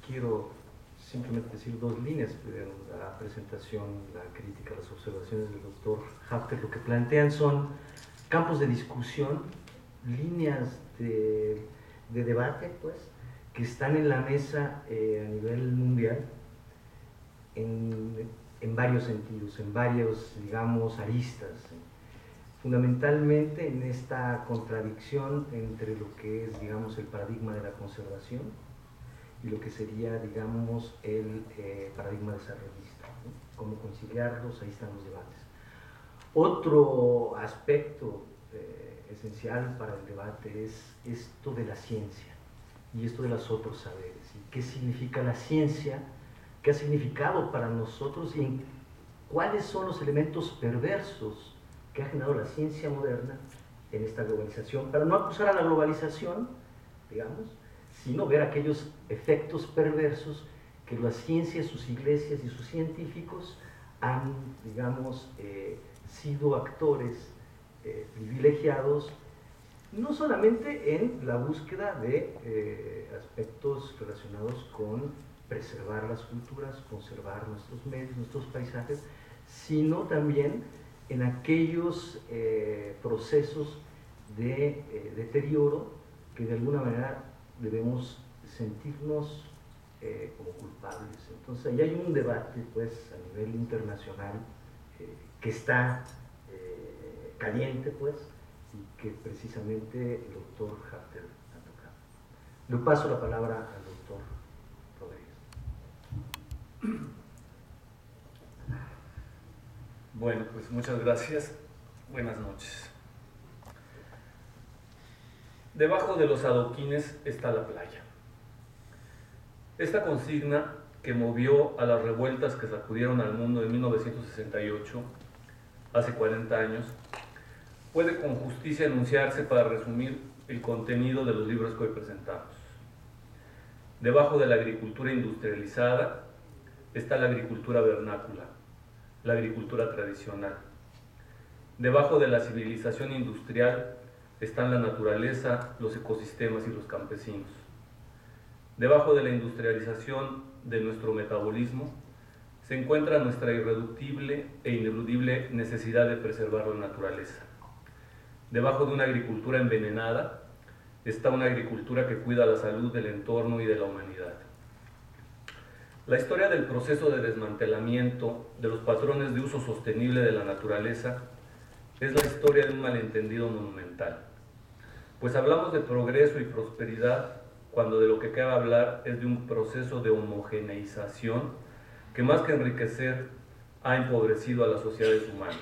quiero simplemente decir dos líneas de la presentación, la crítica, las observaciones del doctor Hafter. Lo que plantean son campos de discusión, líneas de debate, pues, que están en la mesa a nivel mundial en varios sentidos, en varios, digamos, aristas. Fundamentalmente en esta contradicción entre lo que es, digamos, el paradigma de la conservación y lo que sería, digamos, el paradigma desarrollista, ¿no? Cómo conciliarlos, ahí están los debates. Otro aspecto esencial para el debate es esto de la ciencia y esto de los otros saberes, y qué significa la ciencia, qué ha significado para nosotros y cuáles son los elementos perversos que ha generado la ciencia moderna en esta globalización, para no acusar a la globalización, digamos, sino ver aquellos efectos perversos que la ciencia, sus iglesias y sus científicos han, digamos, sido actores privilegiados, no solamente en la búsqueda de aspectos relacionados con preservar las culturas, conservar nuestros medios, nuestros paisajes, sino también en aquellos procesos de deterioro que de alguna manera debemos sentirnos como culpables. Entonces ahí hay un debate, pues, a nivel internacional que está caliente, pues, y que precisamente el doctor Hafter ha tocado. Le paso la palabra al doctor Rodríguez. Bueno, pues muchas gracias. Buenas noches. Debajo de los adoquines está la playa. Esta consigna que movió a las revueltas que sacudieron al mundo en 1968, hace 40 años, puede con justicia enunciarse para resumir el contenido de los libros que hoy presentamos. Debajo de la agricultura industrializada está la agricultura vernácula, la agricultura tradicional. Debajo de la civilización industrial están la naturaleza, los ecosistemas y los campesinos. Debajo de la industrialización de nuestro metabolismo se encuentra nuestra irreductible e ineludible necesidad de preservar la naturaleza. Debajo de una agricultura envenenada está una agricultura que cuida la salud del entorno y de la humanidad. La historia del proceso de desmantelamiento de los patrones de uso sostenible de la naturaleza es la historia de un malentendido monumental, pues hablamos de progreso y prosperidad cuando de lo que cabe hablar es de un proceso de homogeneización que más que enriquecer ha empobrecido a las sociedades humanas.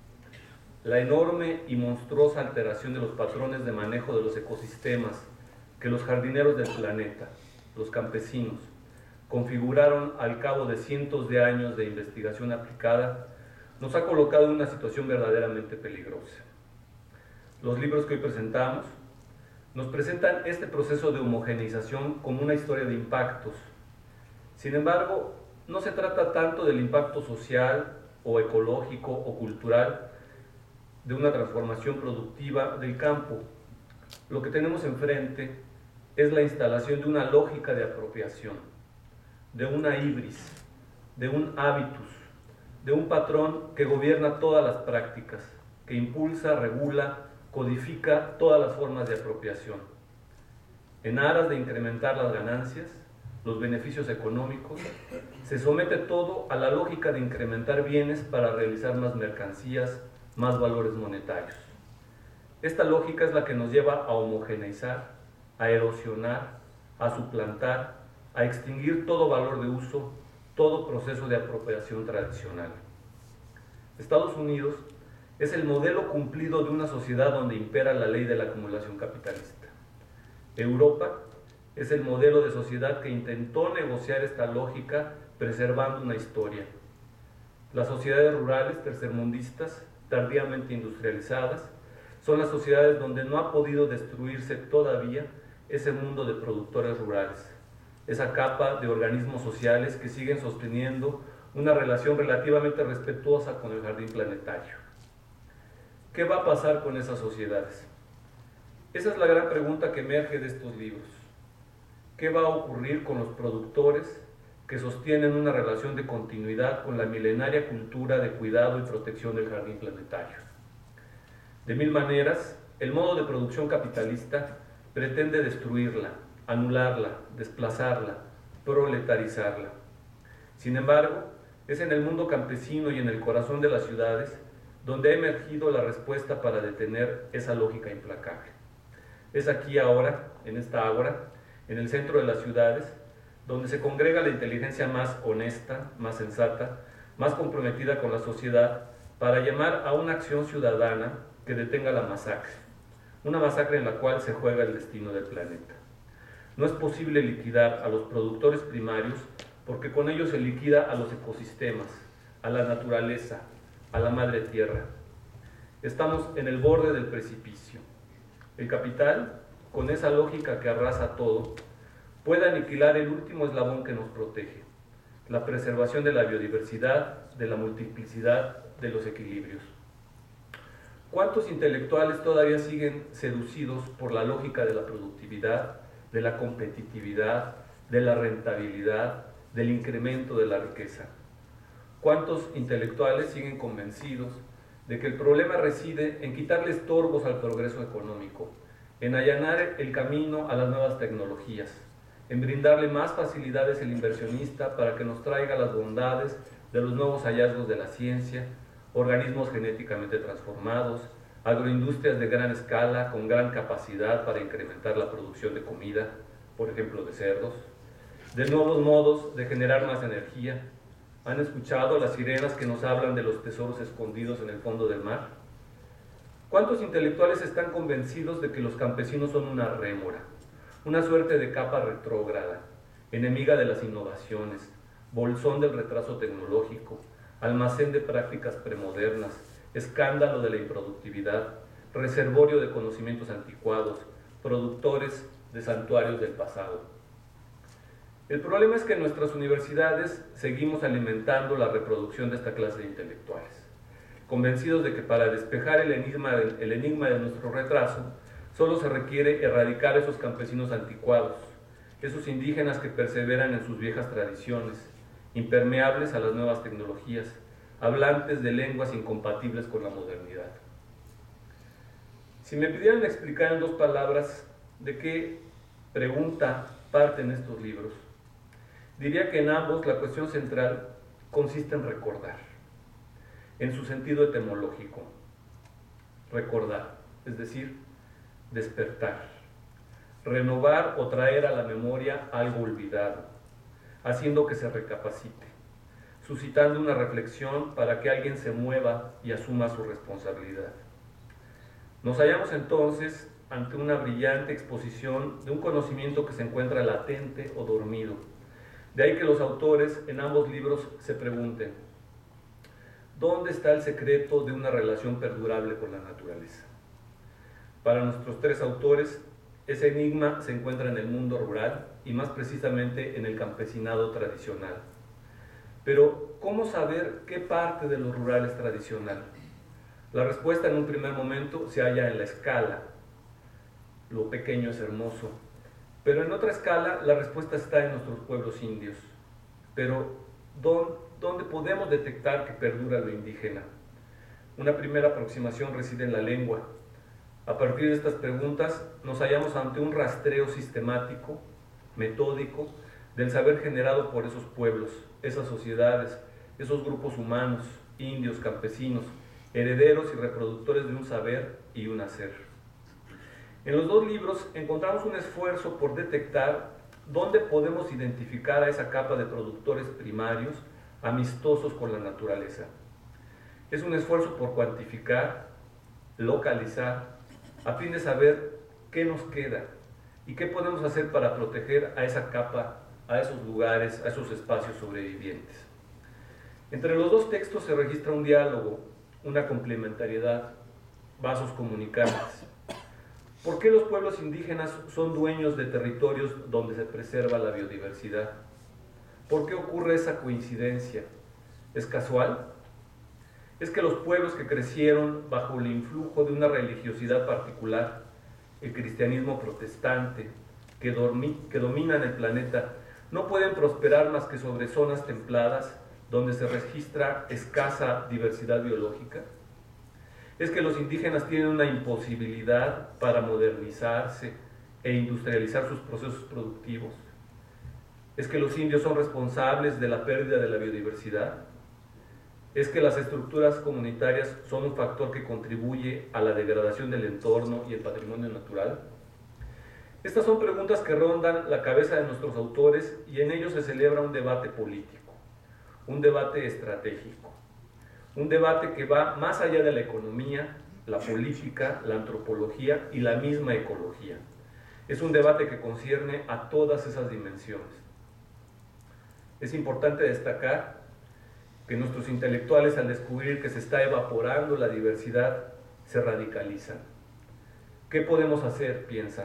La enorme y monstruosa alteración de los patrones de manejo de los ecosistemas que los jardineros del planeta, los campesinos, configuraron al cabo de cientos de años de investigación aplicada, nos ha colocado en una situación verdaderamente peligrosa. Los libros que hoy presentamos nos presentan este proceso de homogeneización como una historia de impactos. Sin embargo, no se trata tanto del impacto social o ecológico o cultural de una transformación productiva del campo. Lo que tenemos enfrente es la instalación de una lógica de apropiación, de una hibris, de un hábitus, de un patrón que gobierna todas las prácticas, que impulsa, regula, codifica todas las formas de apropiación. En aras de incrementar las ganancias, los beneficios económicos, se somete todo a la lógica de incrementar bienes para realizar más mercancías, más valores monetarios. Esta lógica es la que nos lleva a homogeneizar, a erosionar, a suplantar, a extinguir todo valor de uso, todo proceso de apropiación tradicional. Estados Unidos es el modelo cumplido de una sociedad donde impera la ley de la acumulación capitalista. Europa es el modelo de sociedad que intentó negociar esta lógica preservando una historia. Las sociedades rurales tercermundistas, tardíamente industrializadas, son las sociedades donde no ha podido destruirse todavía ese mundo de productores rurales, esa capa de organismos sociales que siguen sosteniendo una relación relativamente respetuosa con el jardín planetario. ¿Qué va a pasar con esas sociedades? Esa es la gran pregunta que emerge de estos libros. ¿qué va a ocurrir con los productores que sostienen una relación de continuidad con la milenaria cultura de cuidado y protección del jardín planetario? De mil maneras, el modo de producción capitalista pretende destruirla, anularla, desplazarla, proletarizarla. Sin embargo, es en el mundo campesino y en el corazón de las ciudades donde ha emergido la respuesta para detener esa lógica implacable. Es aquí ahora, en esta ágora, en el centro de las ciudades, donde se congrega la inteligencia más honesta, más sensata, más comprometida con la sociedad, para llamar a una acción ciudadana que detenga la masacre, una masacre en la cual se juega el destino del planeta. No es posible liquidar a los productores primarios porque con ellos se liquida a los ecosistemas, a la naturaleza, a la madre tierra. Estamos en el borde del precipicio. El capital, con esa lógica que arrasa todo, puede aniquilar el último eslabón que nos protege, la preservación de la biodiversidad, de la multiplicidad, de los equilibrios. ¿Cuántos intelectuales todavía siguen seducidos por la lógica de la productividad, de la competitividad, de la rentabilidad, del incremento de la riqueza? ¿Cuántos intelectuales siguen convencidos de que el problema reside en quitarle estorbos al progreso económico, en allanar el camino a las nuevas tecnologías, en brindarle más facilidades al inversionista para que nos traiga las bondades de los nuevos hallazgos de la ciencia, organismos genéticamente transformados, agroindustrias de gran escala con gran capacidad para incrementar la producción de comida, por ejemplo de cerdos, de nuevos modos de generar más energía? ¿Han escuchado las sirenas que nos hablan de los tesoros escondidos en el fondo del mar? ¿Cuántos intelectuales están convencidos de que los campesinos son una rémora, una suerte de capa retrógrada, enemiga de las innovaciones, bolsón del retraso tecnológico, almacén de prácticas premodernas, escándalo de la improductividad, reservorio de conocimientos anticuados, productores de santuarios del pasado? El problema es que en nuestras universidades seguimos alimentando la reproducción de esta clase de intelectuales, convencidos de que para despejar el enigma de nuestro retraso, solo se requiere erradicar esos campesinos anticuados, esos indígenas que perseveran en sus viejas tradiciones, impermeables a las nuevas tecnologías, hablantes de lenguas incompatibles con la modernidad. Si me pidieran explicar en 2 palabras de qué pregunta parten estos libros, diría que en ambos la cuestión central consiste en recordar, en su sentido etimológico. Recordar, es decir, despertar, renovar o traer a la memoria algo olvidado, haciendo que se recapacite, suscitando una reflexión para que alguien se mueva y asuma su responsabilidad. Nos hallamos entonces ante una brillante exposición de un conocimiento que se encuentra latente o dormido. De ahí que los autores en ambos libros se pregunten: ¿dónde está el secreto de una relación perdurable con la naturaleza? Para nuestros 3 autores, ese enigma se encuentra en el mundo rural y más precisamente en el campesinado tradicional. Pero, ¿cómo saber qué parte de lo rural es tradicional? La respuesta en un primer momento se halla en la escala. Lo pequeño es hermoso. Pero en otra escala, la respuesta está en nuestros pueblos indios. Pero, ¿dónde podemos detectar que perdura lo indígena? Una primera aproximación reside en la lengua. A partir de estas preguntas, nos hallamos ante un rastreo sistemático, metódico, del saber generado por esos pueblos, esas sociedades, esos grupos humanos, indios, campesinos, herederos y reproductores de un saber y un hacer. En los 2 libros encontramos un esfuerzo por detectar dónde podemos identificar a esa capa de productores primarios amistosos con la naturaleza. Es un esfuerzo por cuantificar, localizar, a fin de saber qué nos queda y qué podemos hacer para proteger a esa capa, a esos lugares, a esos espacios sobrevivientes. Entre los 2 textos se registra un diálogo, una complementariedad, vasos comunicantes. ¿Por qué los pueblos indígenas son dueños de territorios donde se preserva la biodiversidad? ¿Por qué ocurre esa coincidencia? ¿Es casual? Es que los pueblos que crecieron bajo el influjo de una religiosidad particular, el cristianismo protestante, que dominan el planeta no pueden prosperar más que sobre zonas templadas donde se registra escasa diversidad biológica? ¿Es que los indígenas tienen una imposibilidad para modernizarse e industrializar sus procesos productivos? ¿Es que los indios son responsables de la pérdida de la biodiversidad? ¿Es que las estructuras comunitarias son un factor que contribuye a la degradación del entorno y el patrimonio natural? Estas son preguntas que rondan la cabeza de nuestros autores y en ellos se celebra un debate político, un debate estratégico, un debate que va más allá de la economía, la política, la antropología y la misma ecología. Es un debate que concierne a todas esas dimensiones. Es importante destacar que nuestros intelectuales, al descubrir que se está evaporando la diversidad, se radicalizan. ¿Qué podemos hacer?, piensan.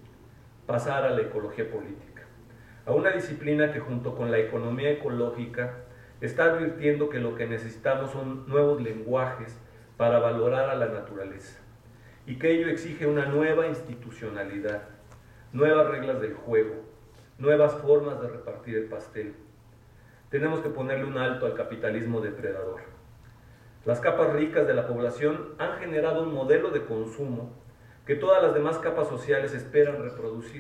Pasar a la ecología política, a una disciplina que junto con la economía ecológica está advirtiendo que lo que necesitamos son nuevos lenguajes para valorar a la naturaleza y que ello exige una nueva institucionalidad, nuevas reglas del juego, nuevas formas de repartir el pastel. Tenemos que ponerle un alto al capitalismo depredador. Las capas ricas de la población han generado un modelo de consumo que todas las demás capas sociales esperan reproducir.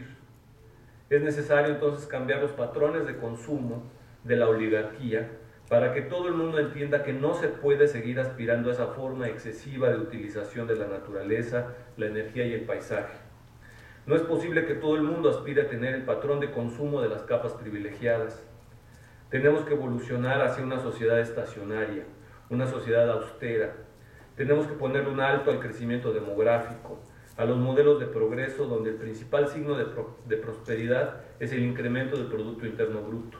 Es necesario entonces cambiar los patrones de consumo de la oligarquía para que todo el mundo entienda que no se puede seguir aspirando a esa forma excesiva de utilización de la naturaleza, la energía y el paisaje. No es posible que todo el mundo aspire a tener el patrón de consumo de las capas privilegiadas. Tenemos que evolucionar hacia una sociedad estacionaria, una sociedad austera. Tenemos que poner un alto al crecimiento demográfico, a los modelos de progreso donde el principal signo de prosperidad es el incremento del Producto Interno Bruto.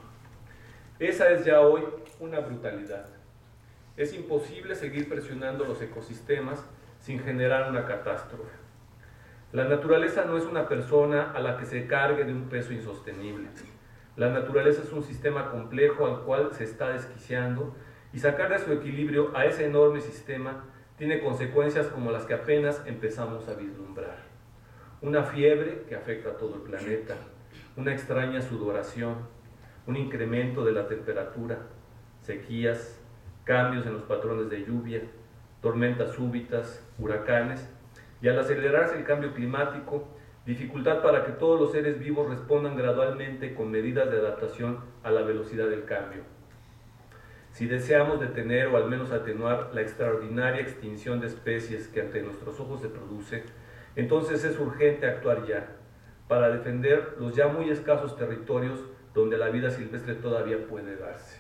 Esa es ya hoy una brutalidad. Es imposible seguir presionando los ecosistemas sin generar una catástrofe. La naturaleza no es una persona a la que se cargue de un peso insostenible. La naturaleza es un sistema complejo al cual se está desquiciando y sacar de su equilibrio a ese enorme sistema tiene consecuencias como las que apenas empezamos a vislumbrar. Una fiebre que afecta a todo el planeta, una extraña sudoración, un incremento de la temperatura, sequías, cambios en los patrones de lluvia, tormentas súbitas, huracanes, y al acelerarse el cambio climático, dificultad para que todos los seres vivos respondan gradualmente con medidas de adaptación a la velocidad del cambio. Si deseamos detener o al menos atenuar la extraordinaria extinción de especies que ante nuestros ojos se produce, entonces es urgente actuar ya, para defender los ya muy escasos territorios donde la vida silvestre todavía puede darse.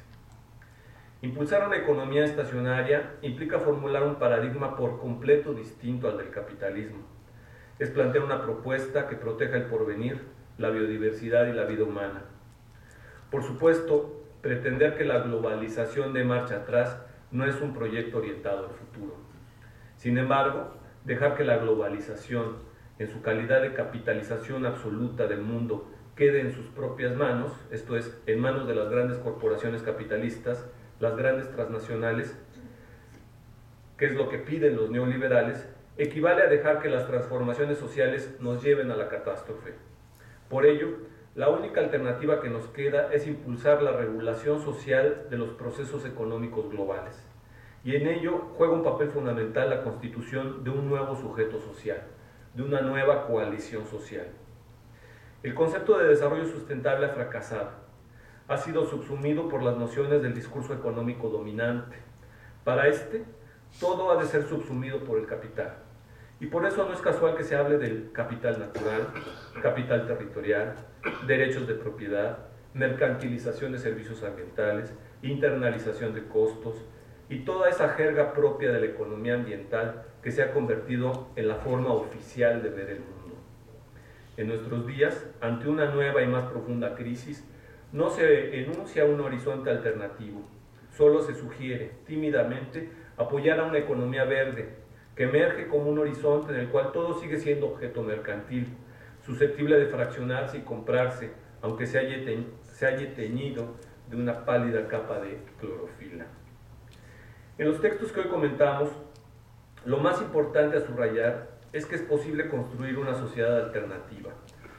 Impulsar una economía estacionaria implica formular un paradigma por completo distinto al del capitalismo. Es plantear una propuesta que proteja el porvenir, la biodiversidad y la vida humana. Por supuesto, pretender que la globalización dé marcha atrás no es un proyecto orientado al futuro. Sin embargo, dejar que la globalización, en su calidad de capitalización absoluta del mundo, quede en sus propias manos, esto es, en manos de las grandes corporaciones capitalistas, las grandes transnacionales, que es lo que piden los neoliberales, equivale a dejar que las transformaciones sociales nos lleven a la catástrofe. Por ello, la única alternativa que nos queda es impulsar la regulación social de los procesos económicos globales. Y en ello juega un papel fundamental la constitución de un nuevo sujeto social, de una nueva coalición social. El concepto de desarrollo sustentable ha fracasado. Ha sido subsumido por las nociones del discurso económico dominante. Para este, todo ha de ser subsumido por el capital. Y por eso no es casual que se hable del capital natural, capital territorial, derechos de propiedad, mercantilización de servicios ambientales, internalización de costos y toda esa jerga propia de la economía ambiental que se ha convertido en la forma oficial de ver el mundo. En nuestros días, ante una nueva y más profunda crisis, no se enuncia un horizonte alternativo, solo se sugiere, tímidamente, apoyar a una economía verde, que emerge como un horizonte en el cual todo sigue siendo objeto mercantil, susceptible de fraccionarse y comprarse, aunque se haya teñido de una pálida capa de clorofila. En los textos que hoy comentamos, lo más importante a subrayar es que es posible construir una sociedad alternativa,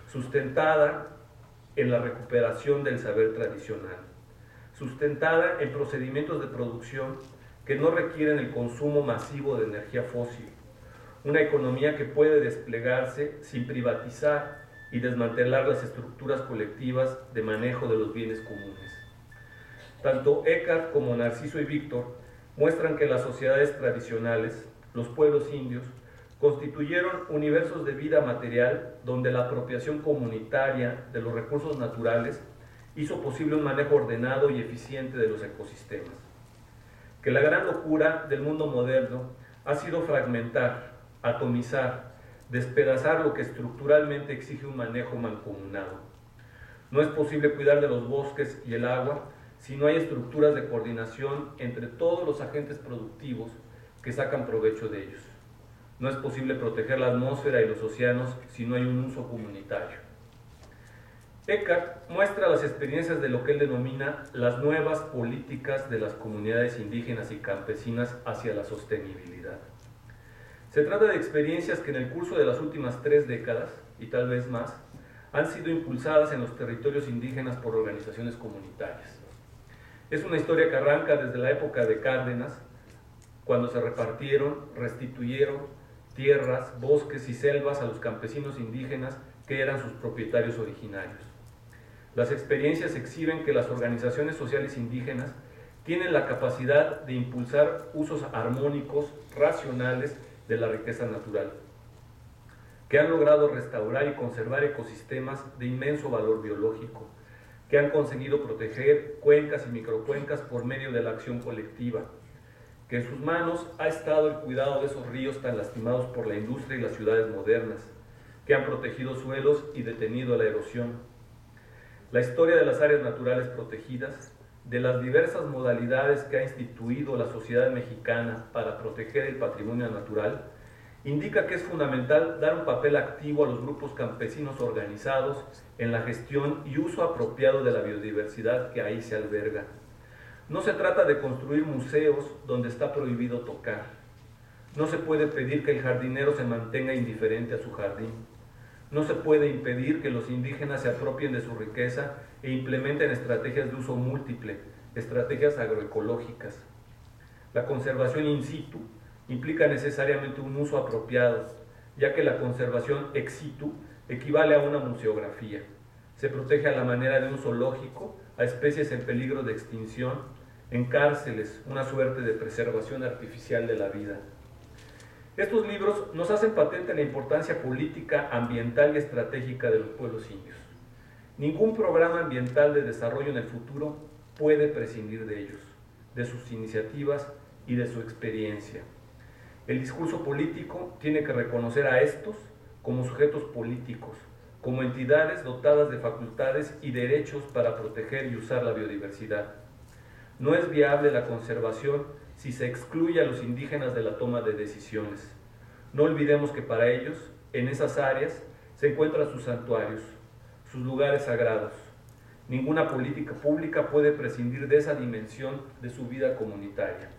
sustentada en la recuperación del saber tradicional, sustentada en procedimientos de producción que no requieren el consumo masivo de energía fósil, una economía que puede desplegarse sin privatizar y desmantelar las estructuras colectivas de manejo de los bienes comunes. Tanto Eckhart como Narciso y Víctor muestran que las sociedades tradicionales, los pueblos indios, constituyeron universos de vida material donde la apropiación comunitaria de los recursos naturales hizo posible un manejo ordenado y eficiente de los ecosistemas. Que la gran locura del mundo moderno ha sido fragmentar, atomizar, despedazar lo que estructuralmente exige un manejo mancomunado. No es posible cuidar de los bosques y el agua si no hay estructuras de coordinación entre todos los agentes productivos que sacan provecho de ellos. No es posible proteger la atmósfera y los océanos si no hay un uso comunitario. Eckhart muestra las experiencias de lo que él denomina las nuevas políticas de las comunidades indígenas y campesinas hacia la sostenibilidad. Se trata de experiencias que en el curso de las últimas 3 décadas, y tal vez más, han sido impulsadas en los territorios indígenas por organizaciones comunitarias. Es una historia que arranca desde la época de Cárdenas, cuando se repartieron, restituyeron tierras, bosques y selvas a los campesinos indígenas que eran sus propietarios originarios. Las experiencias exhiben que las organizaciones sociales indígenas tienen la capacidad de impulsar usos armónicos, racionales de la riqueza natural, que han logrado restaurar y conservar ecosistemas de inmenso valor biológico, que han conseguido proteger cuencas y microcuencas por medio de la acción colectiva, que en sus manos ha estado el cuidado de esos ríos tan lastimados por la industria y las ciudades modernas, que han protegido suelos y detenido la erosión. La historia de las áreas naturales protegidas, de las diversas modalidades que ha instituido la sociedad mexicana para proteger el patrimonio natural, indica que es fundamental dar un papel activo a los grupos campesinos organizados en la gestión y uso apropiado de la biodiversidad que ahí se alberga. No se trata de construir museos donde está prohibido tocar. No se puede pedir que el jardinero se mantenga indiferente a su jardín. No se puede impedir que los indígenas se apropien de su riqueza e implementen estrategias de uso múltiple, estrategias agroecológicas. La conservación in situ implica necesariamente un uso apropiado, ya que la conservación ex situ equivale a una museografía. Se protege a la manera de un zoológico a especies en peligro de extinción, en cárceles, una suerte de preservación artificial de la vida. Estos libros nos hacen patente la importancia política, ambiental y estratégica de los pueblos indios. Ningún programa ambiental de desarrollo en el futuro puede prescindir de ellos, de sus iniciativas y de su experiencia. El discurso político tiene que reconocer a estos como sujetos políticos, como entidades dotadas de facultades y derechos para proteger y usar la biodiversidad. No es viable la conservación si se excluye a los indígenas de la toma de decisiones. No olvidemos que para ellos, en esas áreas, se encuentran sus santuarios, sus lugares sagrados. Ninguna política pública puede prescindir de esa dimensión de su vida comunitaria.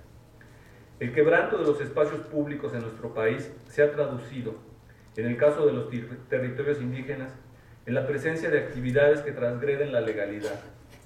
El quebranto de los espacios públicos en nuestro país se ha traducido, en el caso de los territorios indígenas, en la presencia de actividades que transgreden la legalidad.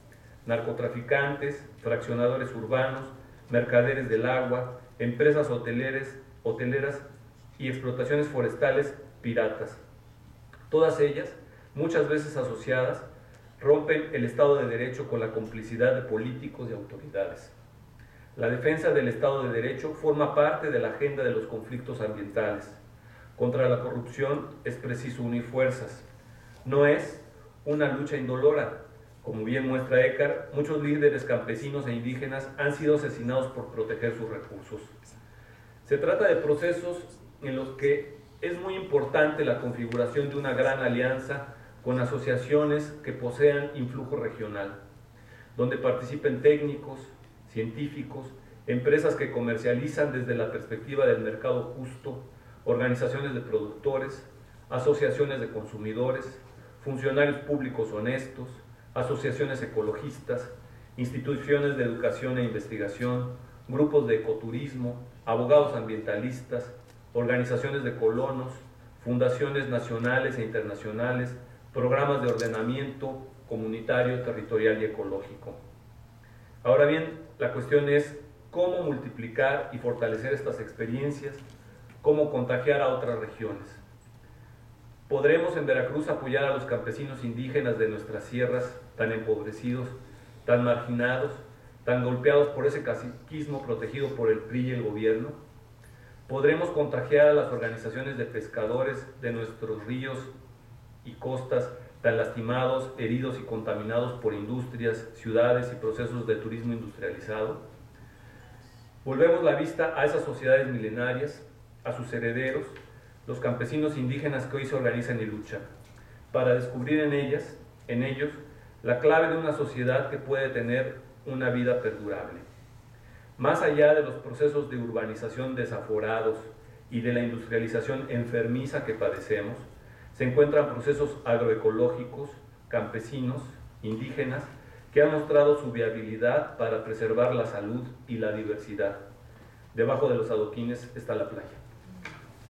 Narcotraficantes, fraccionadores urbanos, mercaderes del agua, empresas hoteleras y explotaciones forestales piratas. Todas ellas, muchas veces asociadas, rompen el Estado de Derecho con la complicidad de políticos y autoridades. La defensa del Estado de Derecho forma parte de la agenda de los conflictos ambientales. Contra la corrupción es preciso unir fuerzas. No es una lucha indolora. Como bien muestra Eckhart, muchos líderes campesinos e indígenas han sido asesinados por proteger sus recursos. Se trata de procesos en los que es muy importante la configuración de una gran alianza con asociaciones que posean influjo regional, donde participen técnicos, científicos, empresas que comercializan desde la perspectiva del mercado justo, organizaciones de productores, asociaciones de consumidores, funcionarios públicos honestos, asociaciones ecologistas, instituciones de educación e investigación, grupos de ecoturismo, abogados ambientalistas, organizaciones de colonos, fundaciones nacionales e internacionales, programas de ordenamiento comunitario, territorial y ecológico. Ahora bien, la cuestión es cómo multiplicar y fortalecer estas experiencias, cómo contagiar a otras regiones. ¿Podremos en Veracruz apoyar a los campesinos indígenas de nuestras sierras tan empobrecidos, tan marginados, tan golpeados por ese caciquismo protegido por el PRI y el gobierno? ¿Podremos contagiar a las organizaciones de pescadores de nuestros ríos y costas tan lastimados, heridos y contaminados por industrias, ciudades y procesos de turismo industrializado? Volvemos la vista a esas sociedades milenarias, a sus herederos, los campesinos indígenas que hoy se organizan y luchan, para descubrir en ellos, la clave de una sociedad que puede tener una vida perdurable. Más allá de los procesos de urbanización desaforados y de la industrialización enfermiza que padecemos, se encuentran procesos agroecológicos, campesinos, indígenas, que han mostrado su viabilidad para preservar la salud y la diversidad. Debajo de los adoquines está la playa.